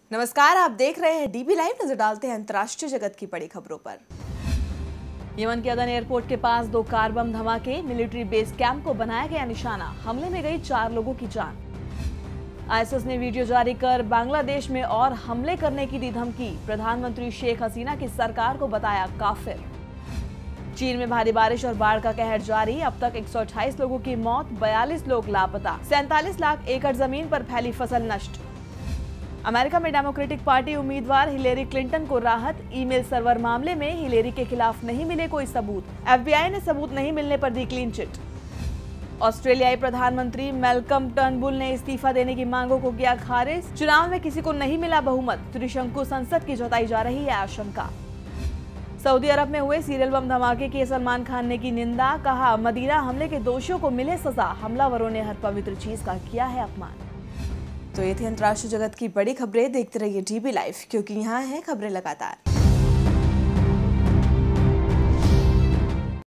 नमस्कार, आप देख रहे हैं डीबी लाइव। नजर डालते हैं अंतर्राष्ट्रीय जगत की बड़ी खबरों पर। यमन के अदन एयरपोर्ट के पास 2 कार बम धमाके, मिलिट्री बेस कैंप को बनाया गया निशाना। हमले में गई 4 लोगों की जान। आईएसएस ने वीडियो जारी कर बांग्लादेश में और हमले करने की दी धमकी। प्रधानमंत्री शेख हसीना की सरकार को बताया काफिर। चीन में भारी बारिश और बाढ़ का कहर जारी। अब तक 128 लोगों की मौत, 42 लोग लापता। 47 लाख एकड़ जमीन पर फैली फसल नष्ट। अमेरिका में डेमोक्रेटिक पार्टी उम्मीदवार हिलेरी क्लिंटन को राहत। ईमेल सर्वर मामले में हिलेरी के खिलाफ नहीं मिले कोई सबूत। एफबीआई ने सबूत नहीं मिलने पर दी क्लीन चिट। ऑस्ट्रेलियाई प्रधानमंत्री मैल्कम टर्नबुल ने इस्तीफा देने की मांगों को किया खारिज। चुनाव में किसी को नहीं मिला बहुमत। त्रिशंकु संसद की जताई जा रही है आशंका। सऊदी अरब में हुए सीरियल बम धमाके की सलमान खान ने की निंदा। कहा, मदीना हमले के दोषियों को मिले सजा। हमलावरों ने हर पवित्र चीज का किया है अपमान। तो ये थी अंतर्राष्ट्रीय जगत की बड़ी खबरें। देखते रहिए डीबी लाइव, क्योंकि यहाँ है खबरें लगातार।